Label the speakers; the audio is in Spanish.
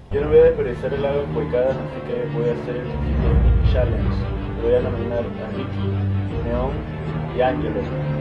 Speaker 1: Yo no voy a desperdiciar el agua en Huaycadas, así que voy a hacer el siguiente challenge. Voy a nominar a Ricky, Neon y Angelo.